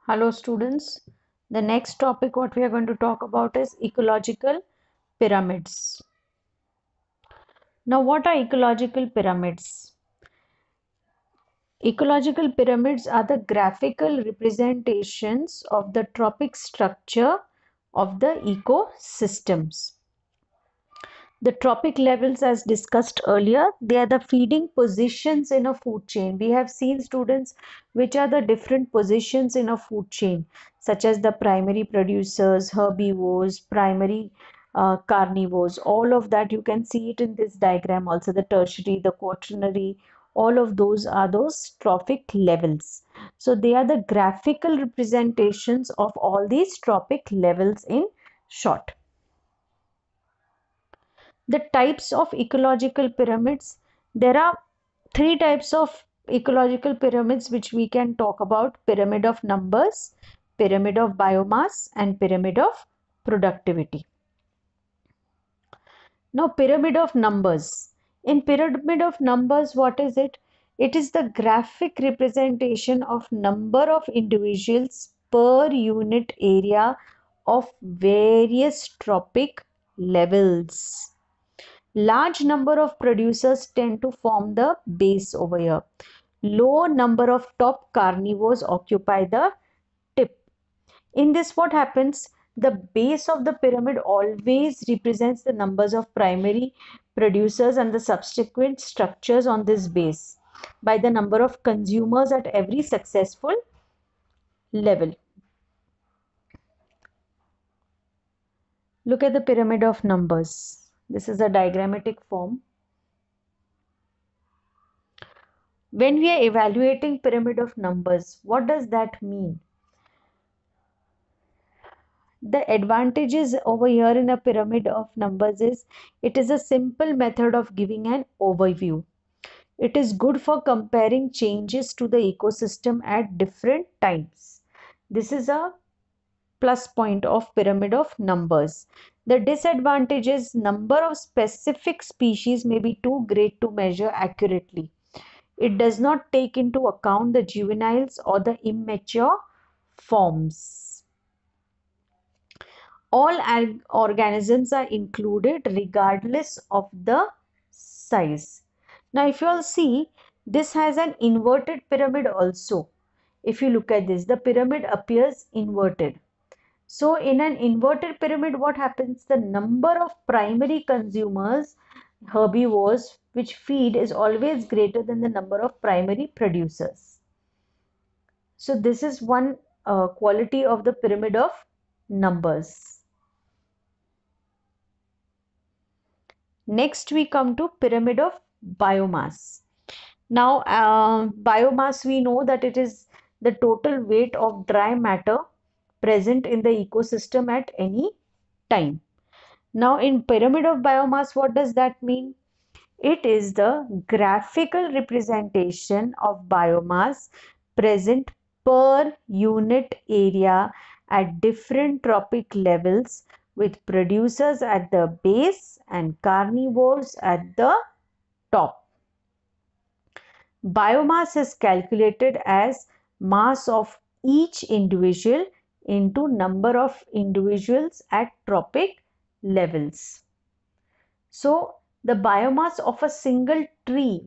Hello students. The next topic what we are going to talk about is ecological pyramids. Now what are ecological pyramids? Ecological pyramids are the graphical representations of the trophic structure of the ecosystems. The trophic levels, as discussed earlier, they are the feeding positions in a food chain. We have seen, students, which are the different positions in a food chain, such as the primary producers, herbivores, primary carnivores. All of that you can see it in this diagram. Also, the tertiary, the quaternary, all of those are those trophic levels. So they are the graphical representations of all these trophic levels in short. The types of ecological pyramids, there are three types of ecological pyramids which we can talk about: pyramid of numbers, pyramid of biomass, and pyramid of productivity. Now, pyramid of numbers. In pyramid of numbers, what is it? It is the graphic representation of number of individuals per unit area of various trophic levels. Large number of producers tend to form the base over here. Low number of top carnivores occupy the tip. In this, what happens? The base of the pyramid always represents the numbers of primary producers and the subsequent structures on this base by the number of consumers at every successful level. Look at the pyramid of numbers. This is a diagrammatic form. When we are evaluating pyramid of numbers, what does that mean? The advantages over here in a pyramid of numbers is it is a simple method of giving an overview. It is good for comparing changes to the ecosystem at different times. This is a plus point of pyramid of numbers. The disadvantage is number of specific species may be too great to measure accurately. It does not take into account the juveniles or the immature forms. All organisms are included regardless of the size. Now, if you all see, this has an inverted pyramid also. If you look at this, the pyramid appears inverted. So, in an inverted pyramid, what happens? The number of primary consumers, herbivores, which feed is always greater than the number of primary producers. So, this is one quality of the pyramid of numbers. Next, we come to pyramid of biomass. Now, biomass, we know that it is the total weight of dry matter present in the ecosystem at any time. Now, in pyramid of biomass, what does that mean? It is the graphical representation of biomass present per unit area at different trophic levels, with producers at the base and carnivores at the top. Biomass is calculated as mass of each individual into number of individuals at trophic levels. So, the biomass of a single tree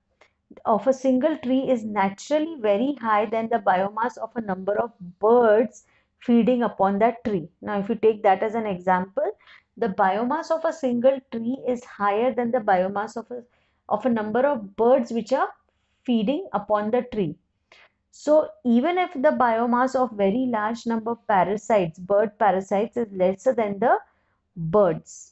is naturally very high than the biomass of a number of birds feeding upon that tree. Now, if you take that as an example, the biomass of a single tree is higher than the biomass of a number of birds which are feeding upon the tree. So, even if the biomass of very large number of parasites, bird parasites, is lesser than the birds,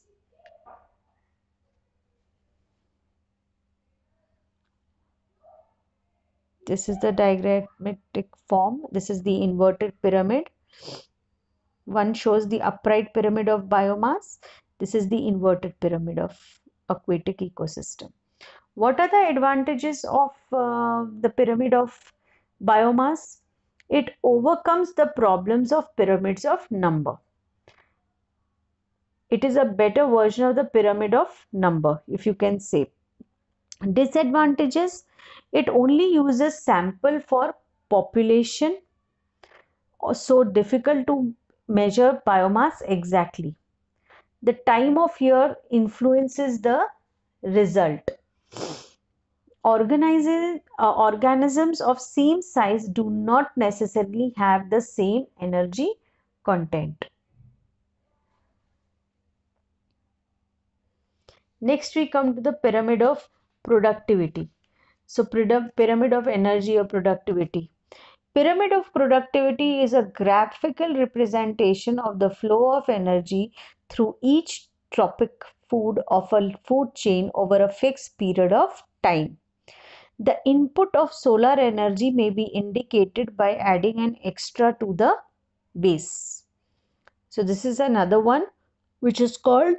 this is the diagrammatic form. This is the inverted pyramid. One shows the upright pyramid of biomass. This is the inverted pyramid of aquatic ecosystem. What are the advantages of the pyramid of biomass? It overcomes the problems of pyramids of number. It is a better version of the pyramid of number, if you can say. Disadvantages: it only uses sample for population. so difficult to measure biomass exactly. The time of year influences the result. Organisms of same size do not necessarily have the same energy content. Next, we come to the pyramid of productivity. So, pyramid of energy or productivity. Pyramid of productivity is a graphical representation of the flow of energy through each tropic food of a food chain over a fixed period of time. The input of solar energy may be indicated by adding an extra to the base. So this is another one which is called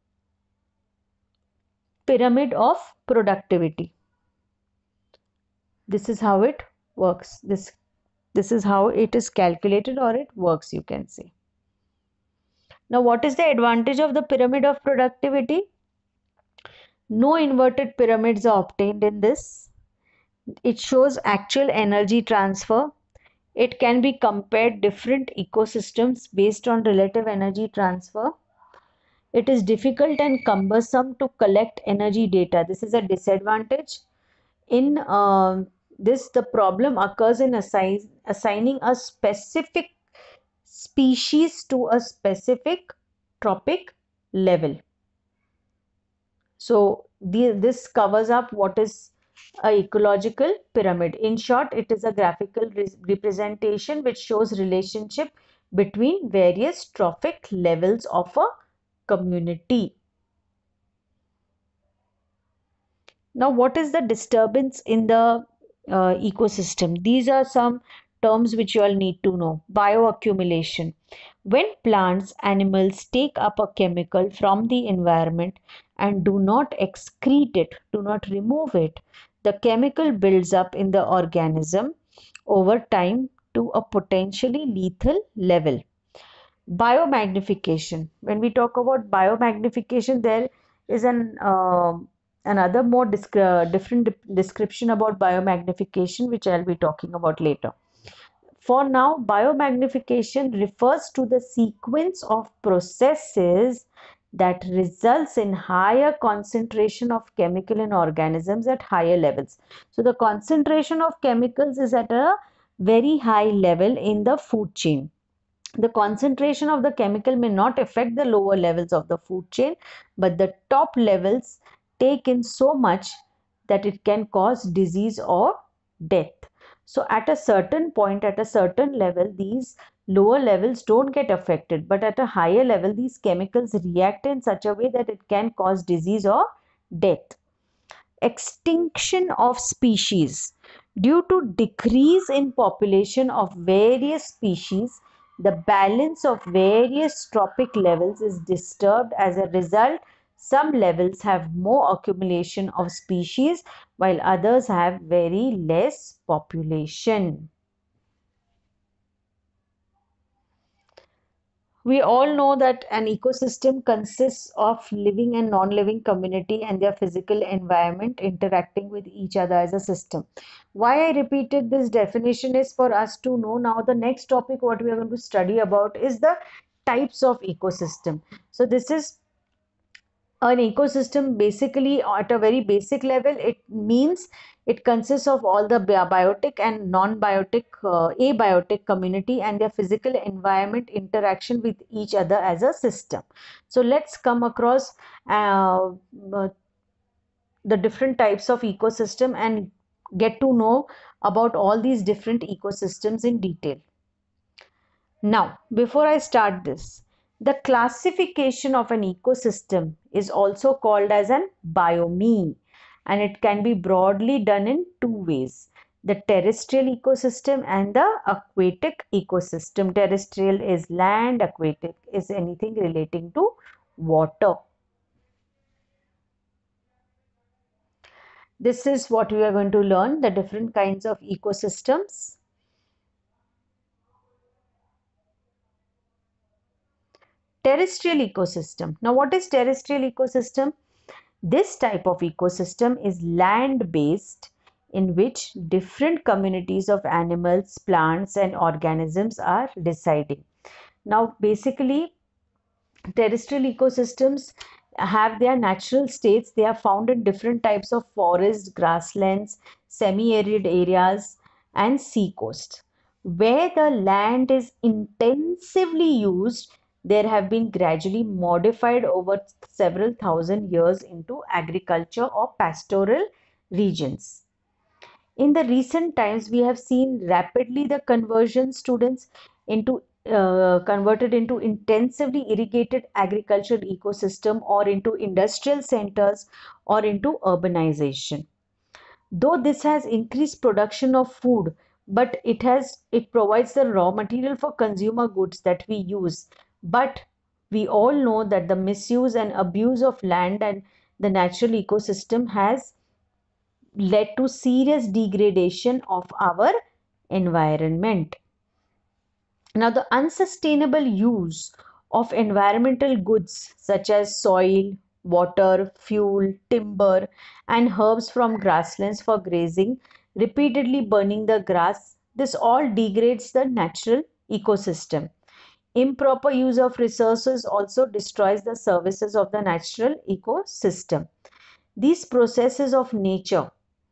pyramid of productivity. This is how it works. This is how it is calculated, or it works, you can say. Now, what is the advantage of the pyramid of productivity? No inverted pyramids are obtained in this. It shows actual energy transfer. It can be compared different ecosystems based on relative energy transfer. It is difficult and cumbersome to collect energy data. This is a disadvantage. In this, the problem occurs in assigning a specific species to a specific tropic level. So this covers up what is a ecological pyramid. In short, it is a graphical representation which shows relationship between various trophic levels of a community. Now, what is the disturbance in the ecosystem? These are some terms which you all need to know. Bioaccumulation. When plants, animals take up a chemical from the environment and do not excrete it, do not remove it, the chemical builds up in the organism over time to a potentially lethal level. Biomagnification. When we talk about biomagnification, there is another more different description about biomagnification, which I'll be talking about later. For now, biomagnification refers to the sequence of processes that results in higher concentration of chemical in organisms at higher levels. So the concentration of chemicals is at a very high level in the food chain. The concentration of the chemical may not affect the lower levels of the food chain, but the top levels take in so much that it can cause disease or death. So at a certain point, at a certain level, these lower levels don't get affected, but at a higher level, these chemicals react in such a way that it can cause disease or death. Extinction of species. Due to decrease in population of various species, the balance of various trophic levels is disturbed. As a result, some levels have more accumulation of species while others have very less population. We all know that an ecosystem consists of living and non-living community and their physical environment interacting with each other as a system. Why I repeated this definition is for us to know now the next topic what we are going to study about is the types of ecosystem. So this is an ecosystem basically at a very basic level. It means it consists of all the biotic and non-biotic abiotic community and their physical environment interaction with each other as a system. So let's come across the different types of ecosystem and get to know about all these different ecosystems in detail. Now, before I start this, the classification of an ecosystem is also called as an biome, and it can be broadly done in two ways: the terrestrial ecosystem and the aquatic ecosystem. Terrestrial is land, aquatic is anything relating to water. This is what we are going to learn, the different kinds of ecosystems. Terrestrial ecosystem. Now, what is terrestrial ecosystem? This type of ecosystem is land-based in which different communities of animals, plants, and organisms are residing. Now, basically, terrestrial ecosystems have their natural states. They are found in different types of forests, grasslands, semi-arid areas, and seacoast. Where the land is intensively used, there have been gradually modified over several thousand years into agriculture or pastoral regions. In the recent times, we have seen rapidly the conversion students into converted into intensively irrigated agricultural ecosystem or into industrial centers or into urbanization. Though this has increased production of food, but it provides the raw material for consumer goods that we use. But we all know that the misuse and abuse of land and the natural ecosystem has led to serious degradation of our environment. Now, the unsustainable use of environmental goods such as soil, water, fuel, timber, and herbs from grasslands for grazing, repeatedly burning the grass, this all degrades the natural ecosystem. Improper use of resources also destroys the services of the natural ecosystem. These processes of nature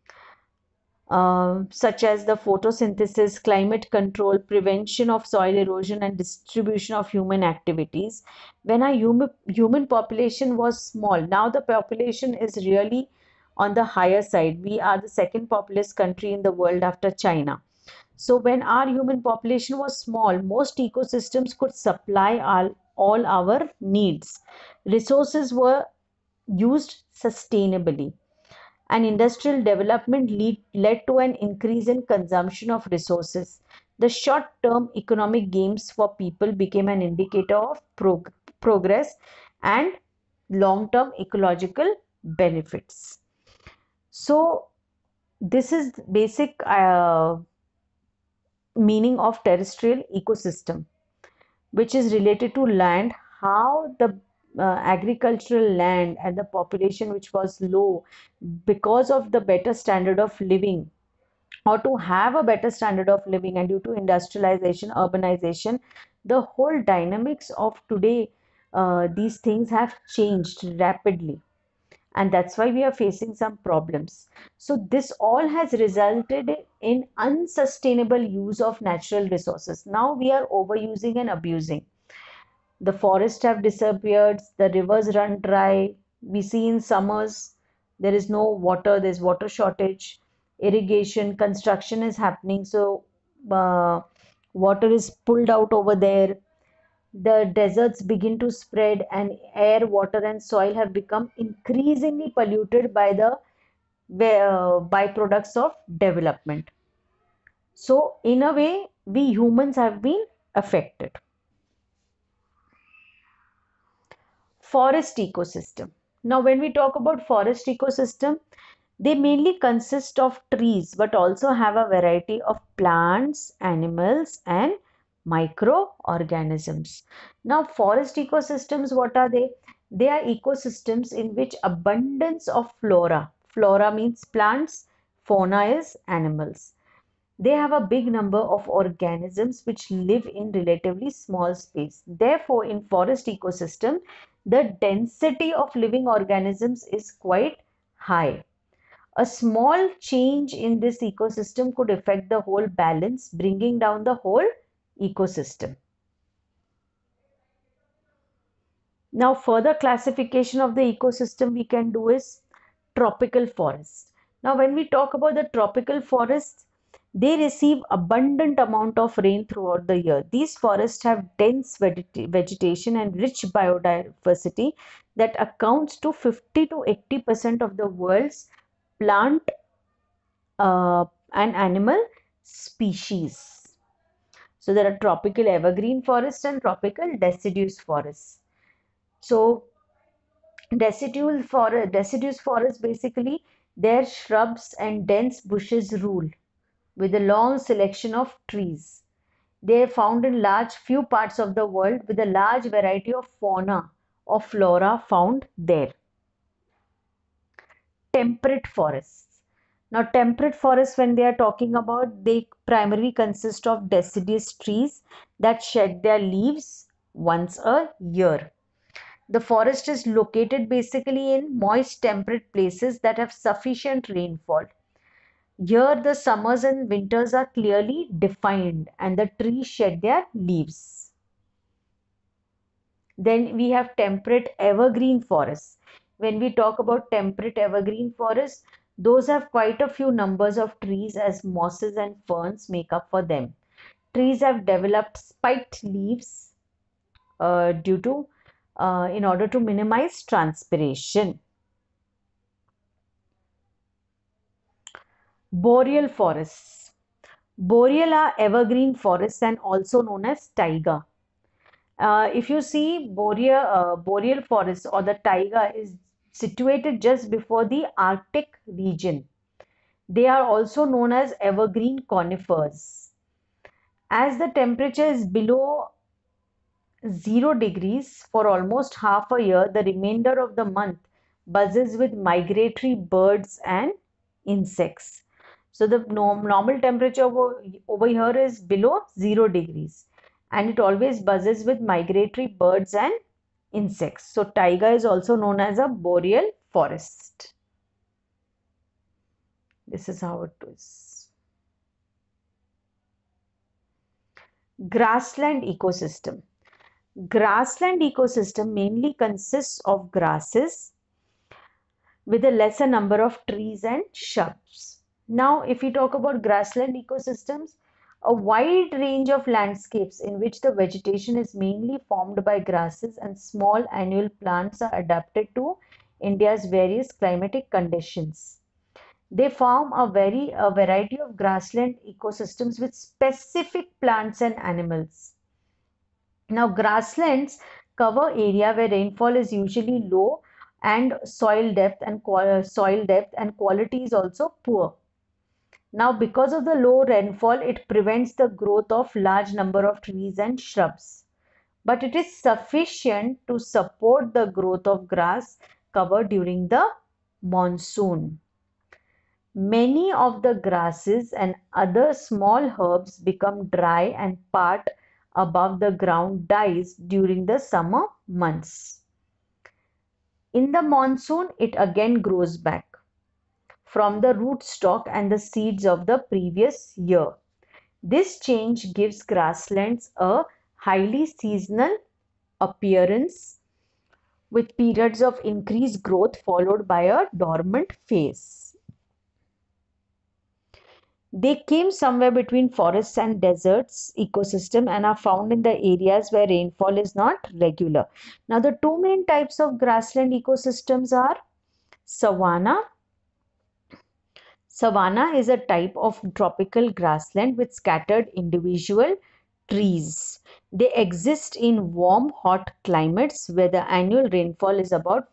such as the photosynthesis, climate control, prevention of soil erosion, and distribution of human activities. When our human population was small, now the population is really on the higher side. We are the second populous country in the world after China. So, when our human population was small, most ecosystems could supply all our needs. Resources were used sustainably, and industrial development led to an increase in consumption of resources. The short term economic gains for people became an indicator of progress and long term ecological benefits. So, this is basic meaning of terrestrial ecosystem, which is related to land, how the agricultural land and the population which was low, because of the better standard of living, or to have a better standard of living, and due to industrialization, urbanization, the whole dynamics of today, these things have changed rapidly, and that's why we are facing some problems. So this all has resulted in unsustainable use of natural resources. Now we are overusing and abusing. The forests have disappeared, the rivers run dry. We see in summers there is no water, there's water shortage. Irrigation, construction is happening, so uh, water is pulled out over there. The deserts begin to spread, and air, water, and soil have become increasingly polluted by the byproducts of development. So, in a way, we humans have been affected. Forest ecosystem. Now, when we talk about forest ecosystem, they mainly consist of trees but also have a variety of plants, animals, and microorganisms. Now, forest ecosystems, what are they? They are ecosystems in which abundance of flora. Flora means plants, fauna is animals. They have a big number of organisms which live in relatively small space. Therefore, in forest ecosystem, the density of living organisms is quite high. A small change in this ecosystem could affect the whole balance, bringing down the whole ecosystem. Now, further classification of the ecosystem we can do is tropical forests. Now, when we talk about the tropical forests, they receive abundant amount of rain throughout the year. These forests have dense vegetation and rich biodiversity that accounts to 50 to 80% of the world's plant and animal species. So there are tropical evergreen forests and tropical deciduous forests. So deciduous forest, basically their shrubs and dense bushes rule with a long selection of trees. They are found in large few parts of the world with a large variety of fauna or flora found there. Temperate forests. Now, temperate forests, when they are talking about, they primarily consist of deciduous trees that shed their leaves once a year. The forest is located basically in moist temperate places that have sufficient rainfall. Here, the summers and winters are clearly defined and the trees shed their leaves. Then we have temperate evergreen forests. When we talk about temperate evergreen forests, those have quite a few numbers of trees as mosses and ferns make up for them. Trees have developed spiked leaves due to in order to minimize transpiration. Boreal forests. Boreal are evergreen forests and also known as taiga. If you see boreal forest or the taiga is situated just before the Arctic region. They are also known as evergreen conifers. As the temperature is below 0 degrees for almost half a year, the remainder of the month buzzes with migratory birds and insects. So the normal temperature over here is below 0 degrees and it always buzzes with migratory birds and insects. So taiga is also known as a boreal forest. This is how it is. Grassland ecosystem. Grassland ecosystem mainly consists of grasses with a lesser number of trees and shrubs. Now, if we talk about grassland ecosystems, a wide range of landscapes in which the vegetation is mainly formed by grasses and small annual plants are adapted to India's various climatic conditions. They form a variety of grassland ecosystems with specific plants and animals. Now, grasslands cover area where rainfall is usually low and soil depth and quality is also poor. Now, because of the low rainfall, it prevents the growth of large number of trees and shrubs. But it is sufficient to support the growth of grass cover during the monsoon. Many of the grasses and other small herbs become dry and part above the ground dies during the summer months. In the monsoon, it again grows back from the rootstock and the seeds of the previous year. This change gives grasslands a highly seasonal appearance with periods of increased growth followed by a dormant phase. They came somewhere between forests and deserts ecosystem and are found in the areas where rainfall is not regular. Now, the two main types of grassland ecosystems are savanna. Savanna is a type of tropical grassland with scattered individual trees. They exist in warm, hot climates where the annual rainfall is about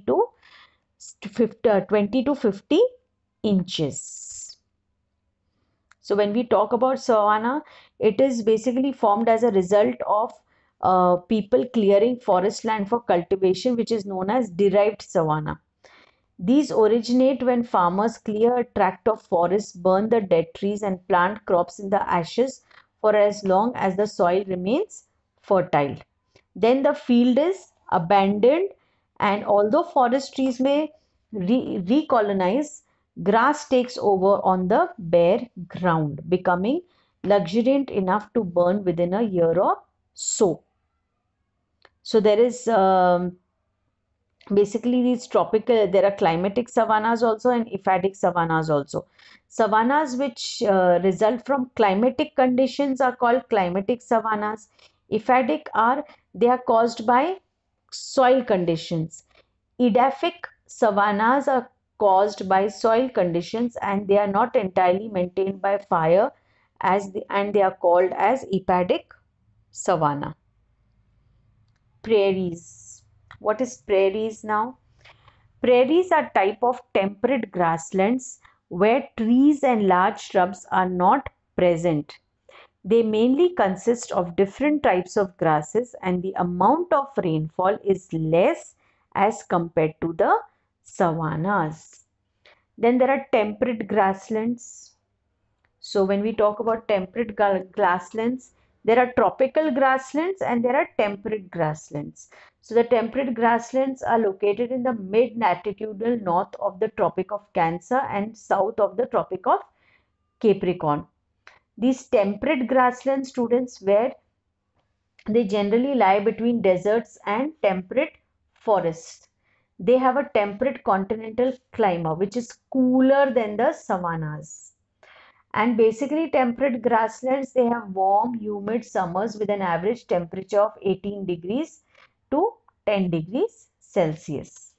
20 to 50 inches. So when we talk about savanna, it is basically formed as a result of people clearing forest land for cultivation, which is known as derived savanna. These originate when farmers clear a tract of forest, burn the dead trees, and plant crops in the ashes for as long as the soil remains fertile. Then the field is abandoned, and although forest trees may recolonize, grass takes over on the bare ground, becoming luxuriant enough to burn within a year or so. So there is basically these tropical, there are climatic savannas also and ephadic savannas also. Savannas which result from climatic conditions are called climatic savannas. Ephadic are, they are caused by soil conditions. Edaphic savannas are caused by soil conditions and they are not entirely maintained by fire and they are called as ephadic savanna. Prairies. What is prairies now? Prairies are type of temperate grasslands where trees and large shrubs are not present. They mainly consist of different types of grasses and the amount of rainfall is less as compared to the savannas. Then there are temperate grasslands. So when we talk about temperate grasslands, there are tropical grasslands and there are temperate grasslands. So the temperate grasslands are located in the mid-latitudinal north of the Tropic of Cancer and south of the Tropic of Capricorn. These temperate grassland students, where they generally lie between deserts and temperate forests. They have a temperate continental climate which is cooler than the savannas. And basically, temperate grasslands, they have warm, humid summers with an average temperature of 18 degrees to 10 degrees Celsius.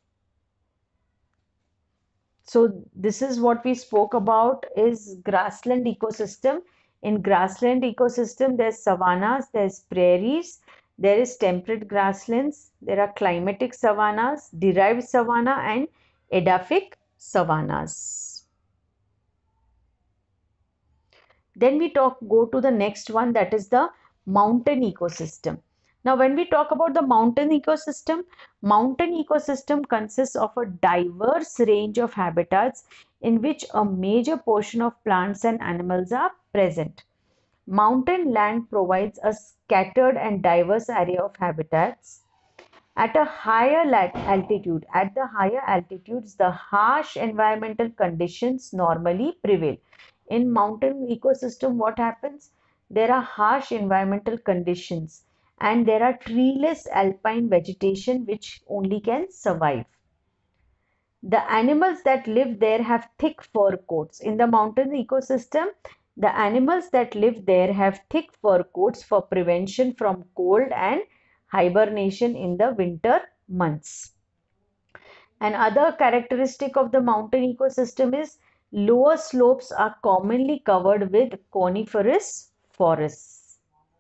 So this is what we spoke about is grassland ecosystem. In grassland ecosystem, there's savannas, there's prairies, there is temperate grasslands, there are climatic savannas, derived savanna and edaphic savannas. Then we go to the next one, that is the mountain ecosystem. Now, when we talk about the mountain ecosystem consists of a diverse range of habitats in which a major portion of plants and animals are present. Mountain land provides a scattered and diverse array of habitats. At the higher altitudes, the harsh environmental conditions normally prevail. In mountain ecosystem, what happens? There are harsh environmental conditions and there are treeless alpine vegetation which only can survive. The animals that live there have thick fur coats. In the mountain ecosystem, the animals that live there have thick fur coats for prevention from cold and hibernation in the winter months. Another characteristic of the mountain ecosystem is lower slopes are commonly covered with coniferous forests.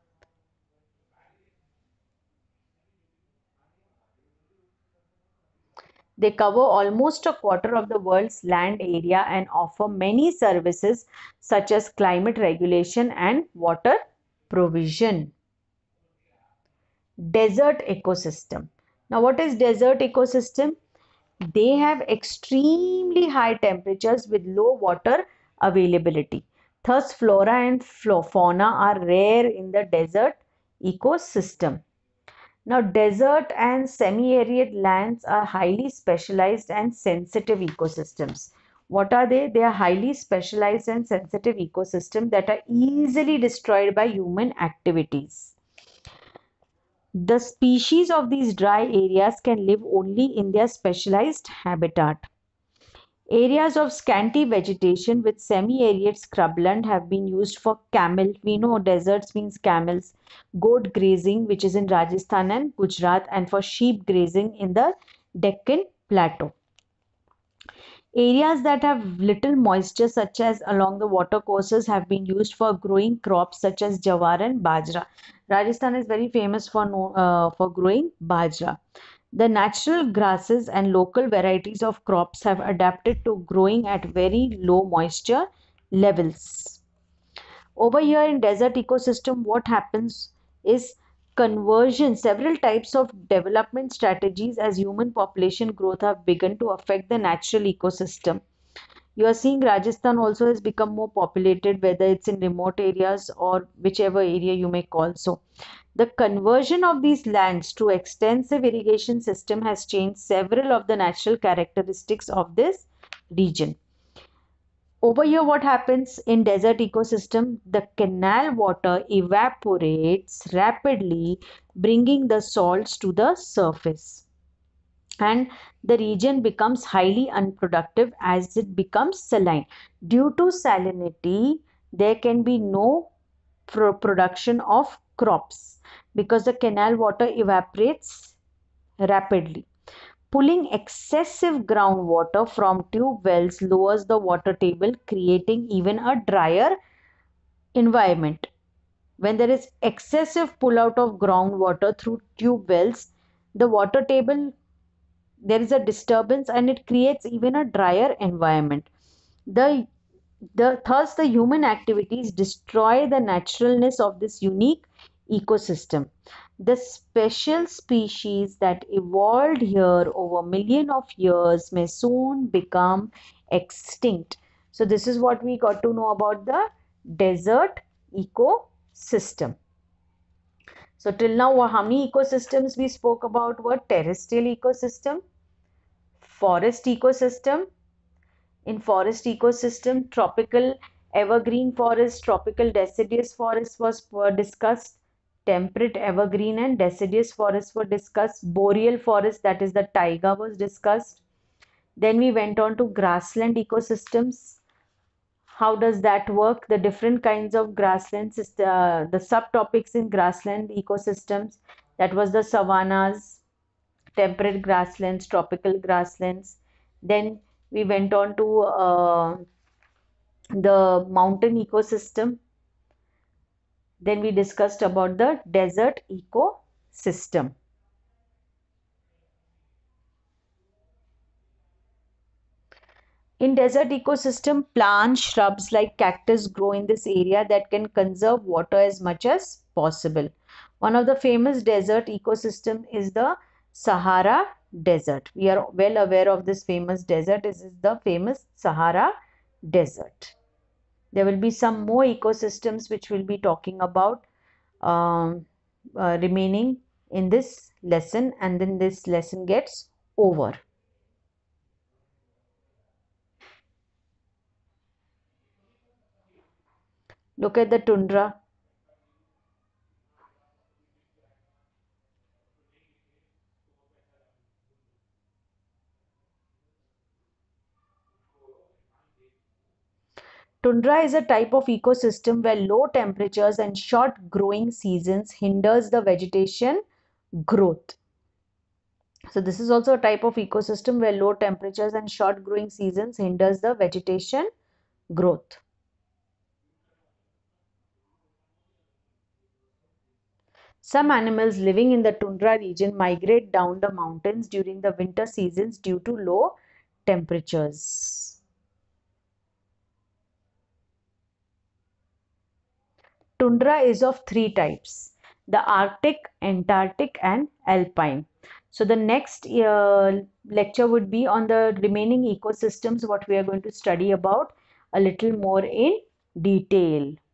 They cover almost a quarter of the world's land area and offer many services such as climate regulation and water provision. Desert ecosystem. Now, what is desert ecosystem? They have extremely high temperatures with low water availability. Thus, flora and fauna are rare in the desert ecosystem. Now, desert and semi-arid lands are highly specialized and sensitive ecosystems. What are they? They are highly specialized and sensitive ecosystems that are easily destroyed by human activities. The species of these dry areas can live only in their specialized habitat. Areas of scanty vegetation with semi-arid scrubland have been used for camel. We know deserts means camels, goat grazing, which is in Rajasthan and Gujarat, and for sheep grazing in the Deccan Plateau. Areas that have little moisture, such as along the watercourses, have been used for growing crops such as jawar and bajra. Rajasthan is very famous for growing bajra. The natural grasses and local varieties of crops have adapted to growing at very low moisture levels. Over here in desert ecosystem, what happens is conversion. Several types of development strategies as human population growth have begun to affect the natural ecosystem. You are seeing Rajasthan also has become more populated, whether it's in remote areas or whichever area you may call so. The conversion of these lands to extensive irrigation system has changed several of the natural characteristics of this region. Over here, what happens in desert ecosystem? The canal water evaporates rapidly, bringing the salts to the surface. And the region becomes highly unproductive as it becomes saline. Due to salinity, there can be no production of crops because the canal water evaporates rapidly. Pulling excessive groundwater from tube wells lowers the water table, creating even a drier environment. When there is excessive pull out of groundwater through tube wells, the water table, there is a disturbance and it creates even a drier environment. Thus the human activities destroy the naturalness of this unique ecosystem. The special species that evolved here over million of years may soon become extinct. So this is what we got to know about the desert ecosystem. So till now, how many ecosystems we spoke about were terrestrial ecosystem, forest ecosystem. In forest ecosystem, tropical evergreen forest, tropical deciduous forest were discussed, temperate evergreen and deciduous forest were discussed, boreal forest, that is the taiga, was discussed. Then we went on to grassland ecosystems. How does that work? The different kinds of grasslands, the subtopics in grassland ecosystems, that was the savannas, temperate grasslands, tropical grasslands. Then we went on to the mountain ecosystem. Then we discussed about the desert ecosystem. In desert ecosystem, plants, shrubs like cactus grow in this area that can conserve water as much as possible. One of the famous desert ecosystem is the Sahara Desert. We are well aware of this famous desert. This is the famous Sahara Desert. There will be some more ecosystems which we'll be talking about um, remaining in this lesson, and then this lesson gets over. Look at the tundra. Tundra is a type of ecosystem where low temperatures and short growing seasons hinders the vegetation growth. So this is also a type of ecosystem where low temperatures and short growing seasons hinders the vegetation growth. Some animals living in the tundra region migrate down the mountains during the winter seasons due to low temperatures. Tundra is of three types: the Arctic, Antarctic, and Alpine. So the next lecture would be on the remaining ecosystems, what we are going to study about a little more in detail.